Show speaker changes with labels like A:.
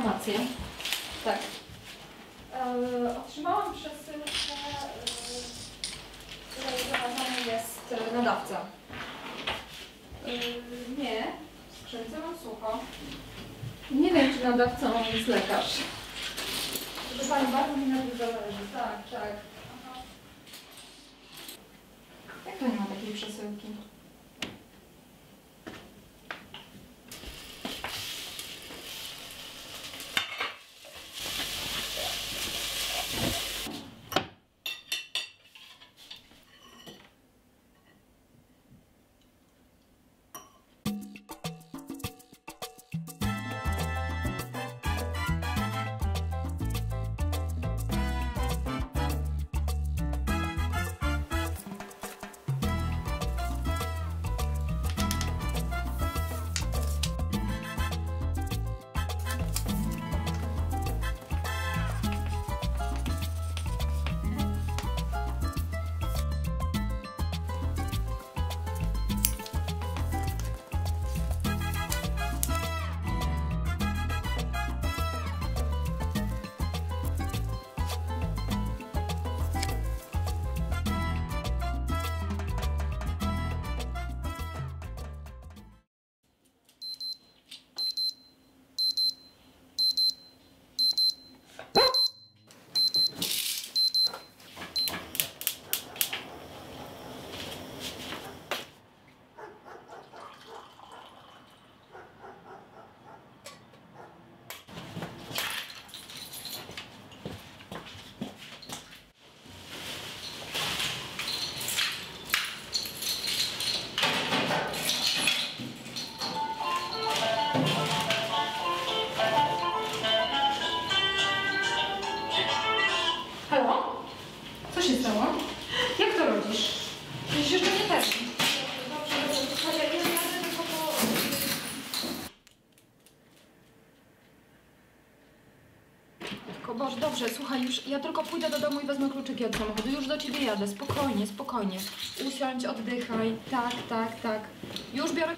A: informację. Tak. Otrzymałam przesyłkę, w której zaważony jest nadawca. Nie, w skrzynce mam sucho. Nie wiem, czy nadawcą jest lekarz. Proszę Pani, bardzo mi na tym zależy. Tak, tak. Aha. Jak to nie ma takiej przesyłki? Halo? Co się stało? Jak to robisz? Przecież jeszcze nie termin. Dobrze, dobrze. Ja jadę tylko po... Tylko Boże, dobrze, słuchaj, już ja tylko pójdę do domu i wezmę kluczyki od samochodu. Już do Ciebie jadę. Spokojnie, spokojnie. Usiądź, oddychaj. Tak, tak, tak. Już biorę...